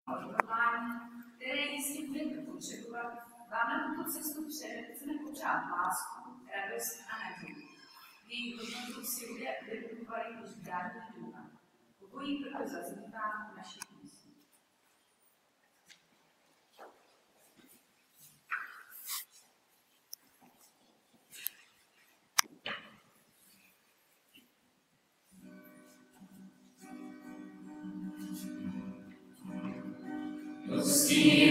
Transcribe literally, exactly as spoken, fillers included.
odhodlání, které jistě budeme potřebovat, vám na tuto cestu chceme popřát lásku, radost a naději. Její hodnotu si lidé vybukovali už v dávných dobách. Obojí proto zaznívá v našich myslích. Pustí